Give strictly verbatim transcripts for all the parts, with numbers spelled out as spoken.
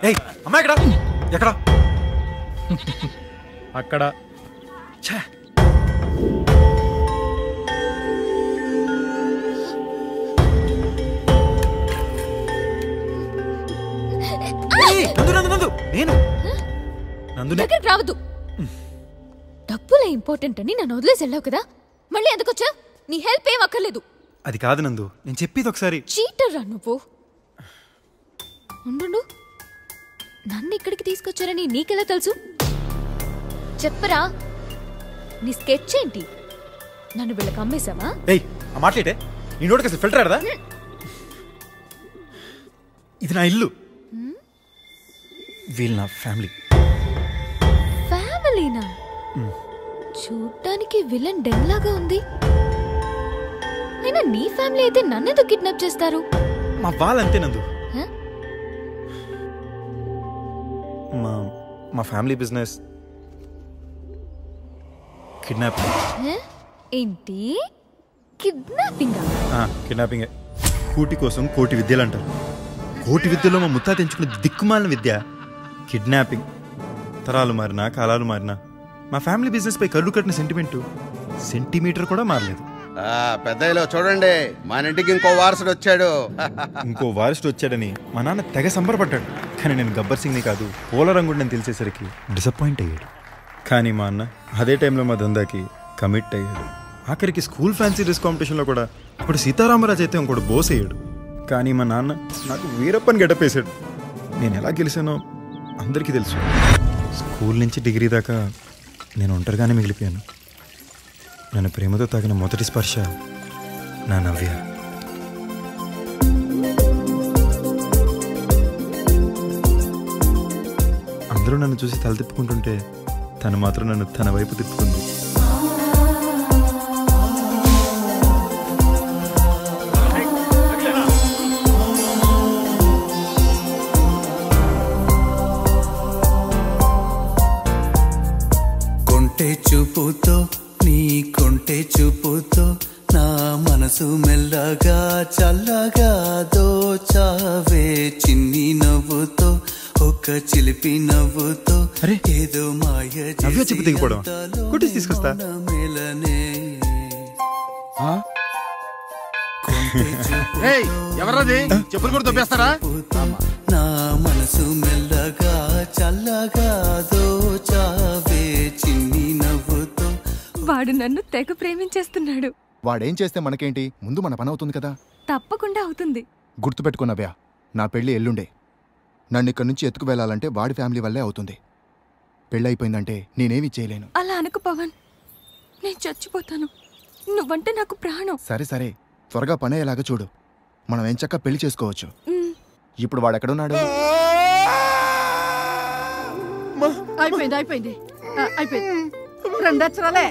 ఏయ్ అమ్మాయి ఎక్కడ ఎక్కడ అక్కడ ఛే నందు నందు నందు నేను నందు దగ్గరికి రావద్దు. డబ్బులే ఇంపార్టెంట్ అని నన్ను వదిలేసి వెళ్ళావు కదా, మళ్ళీ ఎందుకొచ్చా? నీ హెల్ప్ ఏం అక్కర్లేదు. అది కాదు నందు, నేను చెప్పేది ఒకసారి. చీటర్ రా నువ్వు. ఉండు, నన్ను ఇక్కడికి తీసుకొచ్చారని నీకెలా తెలుసు? చెప్పరా, నీ స్కెచ్ ఏంటి? నన్ను వీళ్ళకి అమ్మేశావా? ఏయ్ ఆ మాట్లాడే నీ నోటికి అసలు ఫిల్టర్ కదా. ఇది నా ఇల్లు, వీళ్ళు నా ఫ్యామిలీ. ఫ్యామిలీనా? చూడ్డానికి విలన్ డెన్ లాగా ఉంది. అయినా నీ ఫ్యామిలీ అయితే నన్నెందుకు కిడ్నాప్ చేస్తారు? మా వాళ్ళంతే నందు. మా మా ఫ్యామిలీ బిజినెస్ కిడ్నాపింగ్. ఏంటి కిడ్నాపింగ్? కిడ్నాపింగే. కూటి కోసం కోటి విద్యలు అంటారు. కోటి విద్యలో మా ముత్తాత ఎంచుకునే దిక్కుమాలిన విద్య కిడ్నాపింగ్. తరాలు మారినా కాలాలు మారినా మా ఫ్యామిలీ బిజినెస్ పై కరుడు కట్టిన సెంటిమెంటు సెంటీమీటర్ కూడా మారలేదు. పెద్దలో చూడండి, మన ఇంటికి ఇంకో వారసుడు వచ్చాడు. ఇంకో వారసుడు వచ్చాడని మా నాన్న తెగ సంబరపడ్డాడు. కానీ నేను గబ్బర్ సింగ్ని కాదు పోలరంగుడిని తెలిసేసరికి డిసప్పాయింట్ అయ్యాడు. కానీ మా అన్న అదే టైంలో మా దందాకి కమిట్ అయ్యాడు. ఆఖరికి స్కూల్ ఫ్యాన్సీ డ్రెస్ కాంపిటీషన్లో కూడా ఇప్పుడు సీతారామరాజు అయితే ఇంకోటి బోస్ అయ్యాడు. కానీ మా నాన్న నాకు వీరప్పని గడపేశాడు. నేను ఎలా గెలిచానో అందరికీ తెలుసు. స్కూల్ నుంచి డిగ్రీ దాకా నేను ఒంటరిగానే మిగిలిపోయాను. నన్ను ప్రేమతో తాగిన మొదటి స్పర్శ నా నవ్య. అందరూ నన్ను చూసి తల తిప్పుకుంటుంటే తను మాత్రం నన్ను తన వైపు తిప్పుకుంది. కొంటె చూపుతో నీ కొంటె చూపుతో నా మనసు మెల్లగా చల్లగా దోచావే చిన్ని నవ్వుతో ఒక చిలిపి నవ్వుతో ఏదో మాయ తీసుకొస్తా. ఎవరది చెప్పులు కూడా దొబ్బేస్తారా? నా మనసు మెల్లగా చల్లగా దోచావే చిన్ని నవ్వుతో. వాడు నన్ను తెగ ప్రేమించేస్తున్నాడు. వాడేం చేస్తే మనకేంటి, ముందు మన పని అవుతుంది కదా. తప్పకుండా అవుతుంది. గుర్తుపెట్టుకున్నవ్యా, నా పెళ్లి ఎల్లుండే. నన్ను ఇక్కడి నుంచి ఎత్తుకు వెళ్ళాలంటే వాడి ఫ్యామిలీ వల్లే అవుతుంది. పెళ్ళైపోయిందంటే నేనేమీ చేయలేను. అలా అనుకు పవన్, నేను చచ్చిపోతాను. నువ్వంటే నాకు ప్రాణం. సరే సరే, త్వరగా పని అయ్యేలాగా చూడు. మనం ఎంచక్క పెళ్లి చేసుకోవచ్చు. ఇప్పుడు వాడెక్కడున్నాడు? అయిపోయింది అయిపోయింది అయిపోయింది. రెండు అక్షరాలే.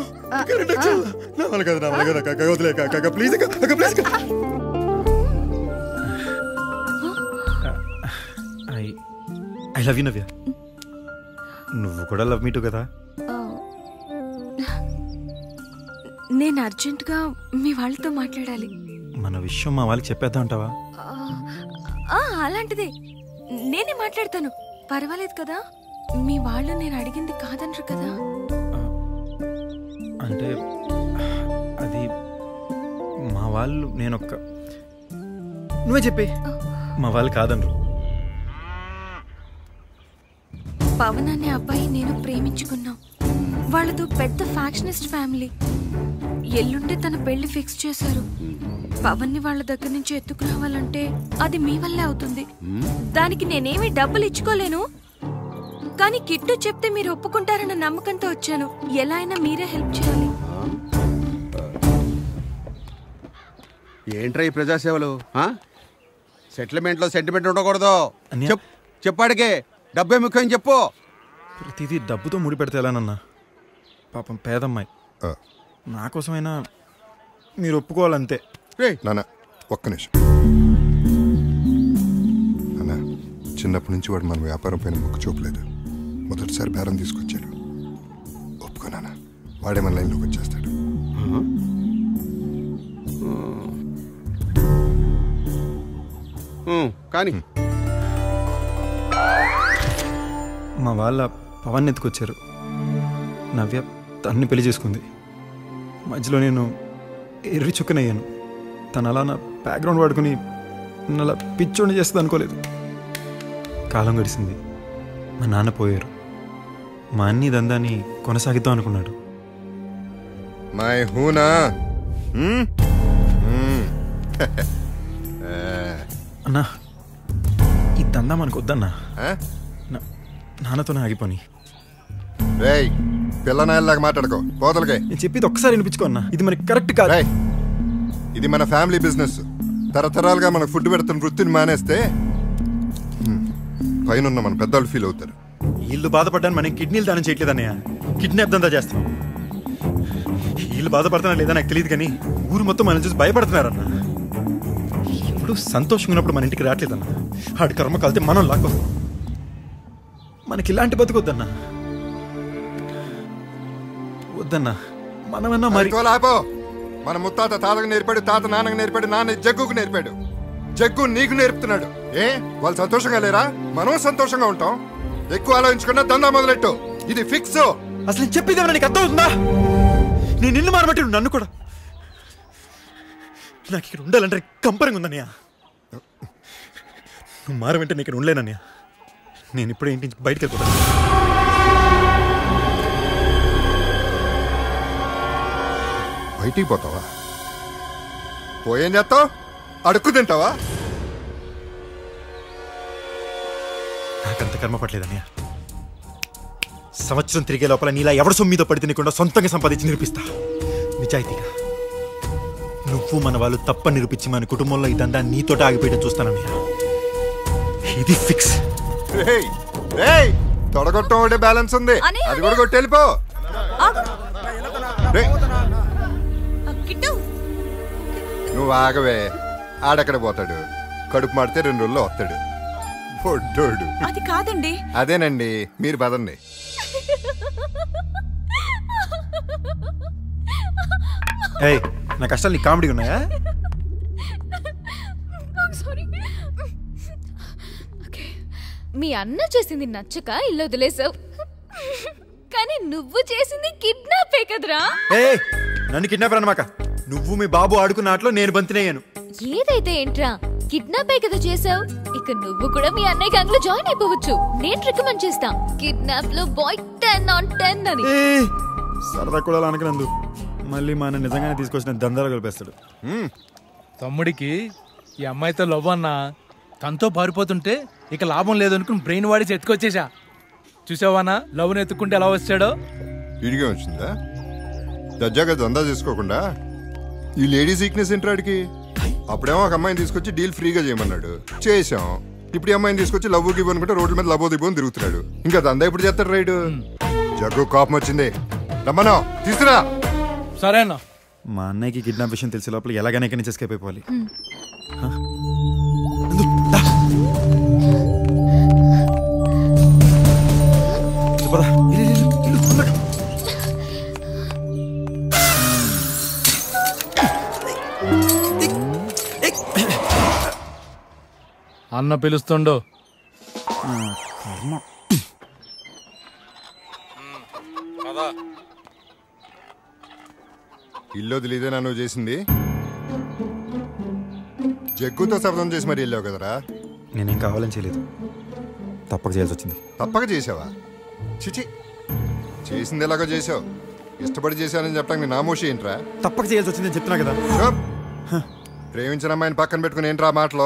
I love you Navya. నువ్వు కూడా లవ్ మీ టు కదా? నేను అర్జెంటుగా మీ వాళ్ళతో మాట్లాడాలి. మన విషయం మా వాళ్ళకి చెప్పేద్దాం అంటావా? అలాంటిదే, నేనే మాట్లాడతాను. పర్వాలేదు కదా? మీ వాళ్ళు నేను అడిగింది కాదనరు కదా? అంటే అది మా వాళ్ళు, నేనొక్క నువ్వే చెప్పి మా వాళ్ళు కాదనరు. పవన్ అనే అబ్బాయి నేను ప్రేమించుకున్నాం. వాళ్ళతో పెద్ద ఫ్యాక్షనిస్ట్ ఫ్యామిలీ. ఎల్లుండే తన పెళ్లి ఫిక్స్ చేశారు. పవన్ ని వాళ్ళ దగ్గర నుంచి ఎత్తుకురావాలంటే అది మీ వల్లే అవుతుంది. దానికి నేనేమి డబ్బులు ఇచ్చుకోలేను. కానీ కిట్టు చెప్తే మీరు ఒప్పుకుంటారన్న నమ్మకంతో వచ్చాను. ఎలా అయినా మీరే హెల్ప్ చేయాలి. ఏంట్రా ఈ ప్రజాసేవలు? సెటిల్మెంట్ లో సెంటిమెంట్ ఉండకూడదు. చెప్పాడికే డబ్బే ముఖ్యం చెప్పు. ప్రతిదీ డబ్బుతో ముడి పెడితే ఎలానన్నా? పాపం పేదమ్మాయి. నా కోసమైనా మీరు ఒప్పుకోవాలంతే. నాన్న ఒక్క నిమిషం. అన్నా, చిన్నప్పటి నుంచి వాడు మన వ్యాపారం పైన మొక్కు చూపలేదు. మొదటిసారి బేరం తీసుకొచ్చాడు. ఒప్పుకోనా? వాడే మన లైన్లోకి వచ్చేస్తాడు. కానీ మా వాళ్ళ పవన్ ఎత్తుకొచ్చారు. నవ్య తన్ని పెళ్లి చేసుకుంది. మధ్యలో నేను ఎర్రి చుక్కనయ్యాను. తను అలా నా బ్యాక్గ్రౌండ్ వాడుకుని నన్ను అలా పిచ్చోడిని చేస్తుంది అనుకోలేదు. కాలం గడిచింది. మా నాన్న పోయారు. మా అన్ని దందాన్ని కొనసాగిద్దాం అనుకున్నాడు. మై హూనా అన్నా, ఈ దందా మనకు వద్దన్నా. నాన్నతోనే ఆగిపోని. రేయ్ పిల్లనాయల్లాగా మాట్లాడుకో, పోతలకే. నేను చెప్పేది ఒక్కసారి వినిపించుకో అన్నా, ఇది మనకి కరెక్ట్ కాదు. ఇది మన ఫ్యామిలీ బిజినెస్. తరతరాలుగా మనకు ఫుడ్ పెడుతున్న వృత్తిని మానేస్తే పైన ఉన్న మన పెద్దవాళ్ళు ఫీల్ అవుతారు. వీళ్ళు బాధపడ్డాను, మనం కిడ్నీలు దానం చేయట్లేదు అన్నయ్య. కిడ్నాప్ దందా చేస్తాం. వీళ్ళు బాధపడుతున్నా లేదా నాకు తెలియదు, కానీ ఊరు మొత్తం మనం చూసి భయపడుతున్నారన్న. ఇప్పుడు సంతోషంగా ఉన్నప్పుడు మన ఇంటికి రావట్లేదన్న. ఆడి కర్మ కలితే మనం లాక్కొస్తాం. మనకి ఇలాంటి బతుకొద్దన్నా, వద్దన్నా. మనమన్నా మరి లాపో. మన ముత్తాత తాతకు నేర్పాడు, తాత నాన్నకు నేర్పాడు, నాన్న జగ్గుకు నేర్పాడు, జగ్గు నీకు నేర్పుతున్నాడు. ఏ వాళ్ళు సంతోషంగా లేరా? మనం సంతోషంగా ఉంటాం. ఎక్కువ ఆలోచించుకున్నా దందా మొదలెట్టు. ఇది ఫిక్స్. అసలు చెప్పేది నీకు అర్థం అవుతుందా? నేను నిన్ను మారబట్టి నన్ను కూడా. నాకు ఇక్కడ ఉండాలంటే కంపరంగా ఉందన్నయ్య. నువ్వు మారమంటే నేను ఇక్కడ ఉండలేనన్నయ్య. నేను ఇప్పుడే ఇంటి నుంచి బయటకు వెళ్ళిపోతాను. బయటికి పోతావా? పోయేం చేస్తావు? అడుక్కు తింటావా? నాకంత కర్మ పట్టలేదన్నయ్య. సంవత్సరం తిరిగే లోపల నీలా ఎవరి సొమ్మిదో పడి తినకుండా సొంతంగా సంపాదించి నిరూపిస్తా, నిజాయితీగా. నువ్వు మన వాళ్ళు తప్ప నిరూపించి మన కుటుంబంలో ఇదంతా నీతోట ఆగిపోయే చూస్తానన్నయ్య. ఇది ఫిక్స్. తొడగొట్టం ఒకటే బ్యాలెన్స్ ఉంది, అది కూడా కొట్టి వెళ్ళిపో. నువ్వు ఆగవే. ఆడెక్కడ పోతాడు? కడుపు మాడితే రెండు రోజుల్లో వస్తాడు పొట్టోడు. అది కాదండి. అదేనండి, మీరు పదండి. ఏయ్, నా కష్టాలు నీ కామెడీ ఉన్నాయా? మీ అన్న చేసింది నచ్చక ఇల్లు వదిలేసావు, కానీ నువ్వు చేసింది కిడ్నాపే కదరా. ఏయ్, నన్ను కిడ్నాపర్ అన్నమాక. నువ్వు మీ బాబు ఆడుకున్న ఆటలో నేను బంతినయ్యాను. ఏదైతే ఏంట్రా, కిడ్నాపే కదా చేసావు. ఇక నువ్వు కూడా మీ అన్నయ్య గ్యాంగ్ లో జాయిన్ అయిపోవచ్చు. నేను రికమెండ్ చేస్తా, కిడ్నాప్ లో బాయ్ టెన్ ఆన్ టెన్ అని. సరదా కూడా అనకనందు. మళ్ళీ మన నిజంగానే తీసుకొచ్చిన దందాలు కలిపేస్తాడు. తమ్ముడికి ఈ అమ్మాయితో లవ్ అన్నా, తనతో పారిపోతుంటే ఇక లాభం లేదనుకుని బ్రెయిన్ వాడి ఎత్తుకొచ్చేసా. చూసావానా లవ్ని ఎత్తుకుంటే ఎలా వచ్చాడో? ఇడిగా వచ్చిందా? దర్జాగా దందా చేసుకోకుండా ఈ లేడీస్ వీక్నెస్ ఏంటాడికి? అప్పుడేమో ఒక అమ్మాయిని తీసుకొచ్చి డీల్ ఫ్రీగా చేయమన్నాడు, చేసాం. ఇప్పుడు ఈ అమ్మాయిని తీసుకొచ్చి లవ్ గివ్ అనుకుంటే రోడ్ల మీద లవ్ దిబ్బని తిరుగుతున్నాడు. ఇంకా దందా ఇప్పుడు చేస్తాడు రైడు. జగ్గు కోపం వచ్చింది, రమ్మను తీసుకురా. సరే అన్న. మా అన్నయ్యకి కిడ్నాప్ విషయం తెలిసే లోపల ఎలాగైనా ఇక్కడి నుంచి ఎస్కేప్ అయిపోవాలి. అన్న పిలుస్తుండో. ఇల్లు వదిలేదేనా నువ్వు చేసింది? జగ్గుతో శబ్దం చేసి మరి వెళ్ళావు కదరా. నేనేం కావాలని చేయలేదు, తప్పక చేయాల్సి వచ్చింది. తప్పక చేసావా? చిచి, చేసింది ఎలాగో చేసావు. ఇష్టపడి చేశానని చెప్పడానికి నామోషి ఏంట్రా? తప్పక చేయాల్సి వచ్చిందని చెప్తున్నా కదా. ప్రేమించిన అమ్మాయిని పక్కన పెట్టుకుని ఏంట్రా మాటలో?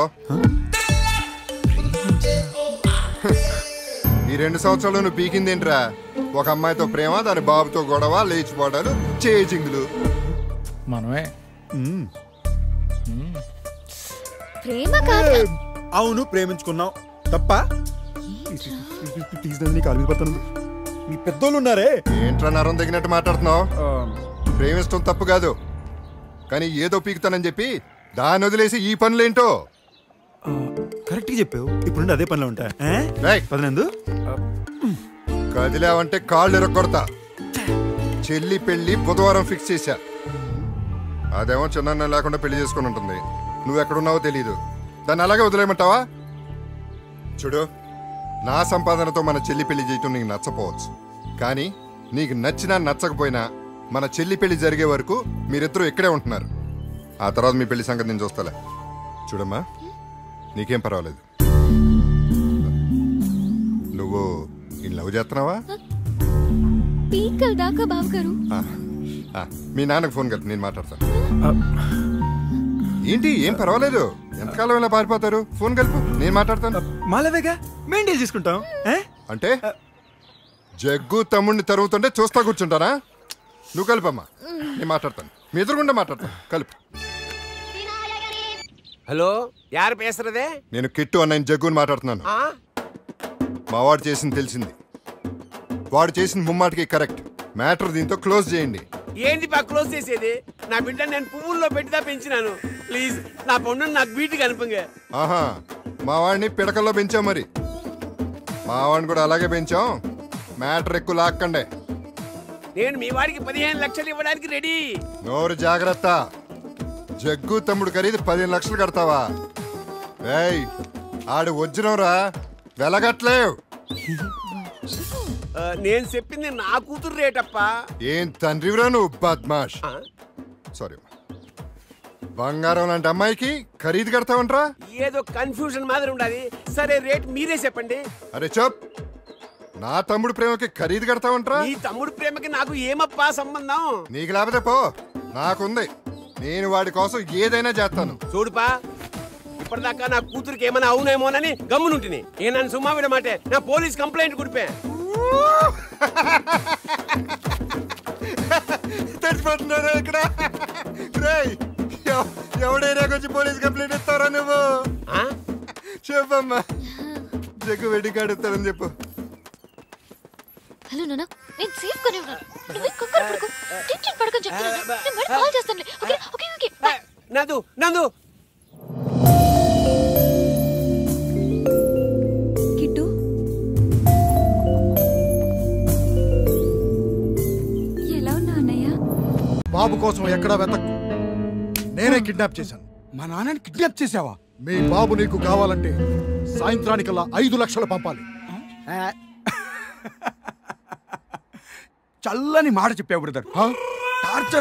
ఈ రెండు సంవత్సరాలు నువ్వు పీకిందేంట్రా? ఒక అమ్మాయితో ప్రేమ, దాని బాబుతో గొడవ, లేచిపోవడాలు, చేజింగ్లు. మనమే ప్రేమ కాదు. అవును, ప్రేమించుకున్నావు తప్ప. మీ పెద్దోళ్ళు ఉన్నారే. ఏంట్రా నరం తగినట్టు మాట్లాడుతున్నావు? ప్రేమించడం తప్పు కాదు, కానీ ఏదో పీకుతానని చెప్పి దాన్ని వదిలేసి ఈ పనులేంటో. కరెక్ట్ గా చెప్పావు. ఇప్పుడు అదే పనిలో ఉంటా. పదనందు కదిలేవంటే కాళ్ళు ఎరగొడతా. చెల్లి పెళ్లి బుధవారం ఫిక్స్ చేశా. అదేమో చిన్న లేకుండా పెళ్లి చేసుకుని ఉంటుంది. నువ్వు ఎక్కడున్నావో తెలీదు. దాన్ని అలాగే వదిలేయమంటావా? చూడు, నా సంపాదనతో మన చెల్లి పెళ్లి చేయటం నీకు నచ్చపోవచ్చు, కానీ నీకు నచ్చినా నచ్చకపోయినా మన చెల్లి పెళ్లి జరిగే వరకు మీరిద్దరూ ఇక్కడే ఉంటున్నారు. ఆ తర్వాత మీ పెళ్లి సంగతి నేను చూస్తాలే. చూడమ్మా, నీకేం పర్వాలేదు. నువ్వు ఈ లవ్ చేస్తున్నావా? పీకల్ దాకా బావగారు. ఆ, ఆ, మీ నాన్నకు ఫోన్ కలిపి నేను మాట్లాడతాను. ఏంటి, ఏం పర్వాలేదు, ఎంతకాలం ఇలా పారిపోతారు? ఫోన్ కలుపు, నేను మాట్లాడతాను. మాలవేగా మేము డీల్ చేసుకుంటాం. అంటే జగ్గు తమ్ముడిని తరుగుతుంటే చూస్తా కూర్చుంటానా? నువ్వు కలుపమ్మా, నేను మాట్లాడతాను. మీ ఎదురుగుండా మాట్లాడతాను, కలుపు. హలో, యారు పేసరదే? నేను కిట్టు అన్న జగ్గుని మాట్లాడుతున్నాను. మా వాడు చేసింది తెలిసింది. వాడు చేసిన ముమ్మాటికి కరెక్ట్. మ్యాటర్ దీంతో క్లోజ్ చేయండి. ఏంటి పా క్లోజ్ చేసేది? నా బిడ్డ నేను పువ్వుల్లో పెట్టిదా పెంచినాను. ప్లీజ్ నా పొన్ను నాకు బీటి కనిపించ. ఆహా, మా వాడిని పిడకల్లో పెంచాం, మరి మా వాడిని కూడా అలాగే పెంచాం. మ్యాటర్ ఎక్కువ లాక్కండే. నేను మీ వాడికి పదిహేను లక్షలు ఇవ్వడానికి రెడీ. నోరు జాగ్రత్త. జగ్గు తమ్ముడు ఖరీదు పదిహేను లక్షలు కడతావా? ఏయ్, ఆడు వజ్రం రా, వెలగట్లేవు. నేను చెప్పింది నా కూతురు రేటప్పా. ఏం తండ్రివిరా నువ్వు, బద్మాష్. సారీ, బంగారం లాంటి అమ్మాయికి ఖరీదు కడతావంట్రా? ఏదో కన్ఫ్యూజన్ మాదిరి ఉండాలి. సరే, రేట్ మీరే చెప్పండి. అరే చెప్, నా తమ్ముడు ప్రేమకి ఖరీదు కడతావంట్రా? ఈ తమ్ముడు ప్రేమకి నాకు ఏమప్పా సంబంధం? నీకు లేకపోతే పో, నాకుంది. నేను వాడి కోసం ఏదైనా చేస్తాను. చూడుపా, ఇప్పటిదాకా నా కూతురికి ఏమైనా అవునేమోనని గమ్మునుంటిని. ఏ నన్ను సుమా విడమాటే నా పోలీస్ కంప్లైంట్ కుడిపే. తెచ్చిపోతున్నారు ఇక్కడ. ఎవడైనా కొంచెం పోలీస్ కంప్లైంట్ ఇస్తారా నువ్వు? చెప్పమ్మా, జగ్గు వెడ్డింగ్ కార్డు ఇస్తారని చెప్పు. హలో నాన్న, నేను సేఫ్ గానే ఉన్నాను. నువ్వు కంగారు పడకు, టెన్షన్ పడకని చెప్తున్నాను. నేను మళ్ళీ కాల్ చేస్తానులే. Okay okay okay. Nandu Nandu kit, ఎలా ఉన్నా అన్నయ్య? బాబు కోసం ఎక్కడా వెతక్, నేనే కిడ్నాప్ చేశాను. మా నాన్నని కిడ్నాప్ చేసావా? మీ బాబు నీకు కావాలంటే సాయంత్రానికల్లా ఐదు లక్షలు పంపాలి. చల్లని మాట చెప్పావు బ్రదర్. టార్చర్